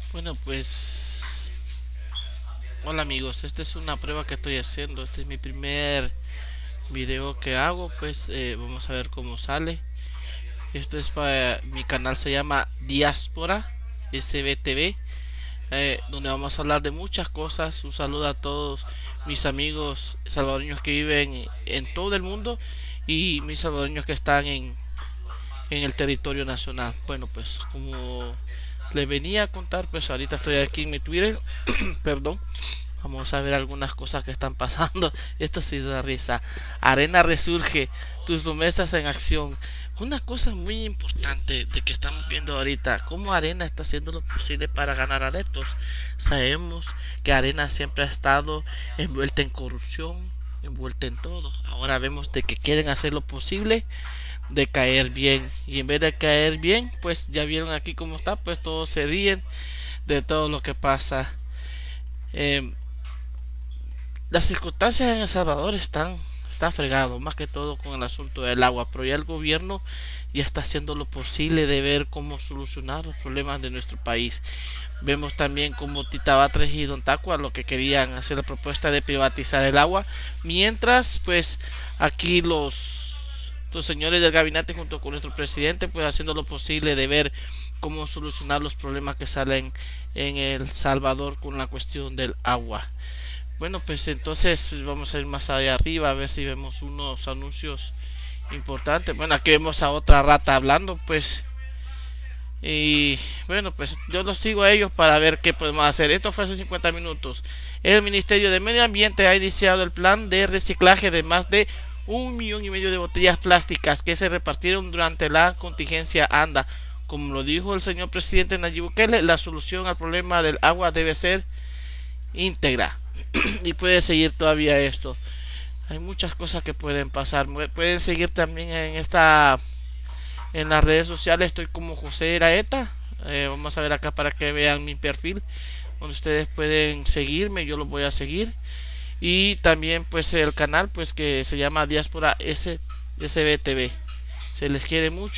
Bueno, pues hola amigos, esta es una prueba que estoy haciendo. Este es mi primer video que hago. Pues vamos a ver cómo sale. Esto es para mi canal, se llama Diáspora SBTV, donde vamos a hablar de muchas cosas. Un saludo a todos mis amigos salvadoreños que viven en todo el mundo y mis salvadoreños que están en el territorio nacional. Bueno, pues como le venía a contar, pues ahorita estoy aquí en mi Twitter. Perdón. Vamos a ver algunas cosas que están pasando. Esto sí da risa. Arena resurge, tus promesas en acción. Una cosa muy importante de que estamos viendo ahorita, cómo Arena está haciendo lo posible para ganar adeptos. Sabemos que Arena siempre ha estado envuelta en corrupción, envuelta en todo. Ahora vemos de que quieren hacer lo posible de caer bien, y en vez de caer bien, pues ya vieron aquí cómo está. Pues todos se ríen de todo lo que pasa. eh, las circunstancias en El Salvador está fregado, más que todo con el asunto del agua, pero ya el gobierno ya está haciendo lo posible de ver cómo solucionar los problemas de nuestro país. Vemos también como Tita Batres y Don Tacua lo que querían hacer la propuesta de privatizar el agua, mientras pues aquí los señores del gabinete junto con nuestro presidente pues haciendo lo posible de ver cómo solucionar los problemas que salen en El Salvador con la cuestión del agua. Bueno, pues entonces vamos a ir más allá arriba a ver si vemos unos anuncios importantes. Bueno, aquí vemos a otra rata hablando, pues. Y bueno, pues yo los sigo a ellos para ver qué podemos hacer. Esto fue hace 50 minutos. El Ministerio de Medio Ambiente ha iniciado el plan de reciclaje de más de 1,5 millones de botellas plásticas que se repartieron durante la contingencia ANDA. Como lo dijo el señor presidente Nayib Bukele, la solución al problema del agua debe ser íntegra. Y puede seguir todavía esto. Hay muchas cosas que pueden pasar. Pueden seguir también en las redes sociales. Estoy como José Eraeta. Vamos a ver acá para que vean mi perfil, donde ustedes pueden seguirme. Yo los voy a seguir. Y también pues el canal pues que se llama Diáspora SBTV. Se les quiere mucho.